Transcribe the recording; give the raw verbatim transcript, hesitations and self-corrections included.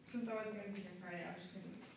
since I wasn't gonna be here Friday, I was just gonna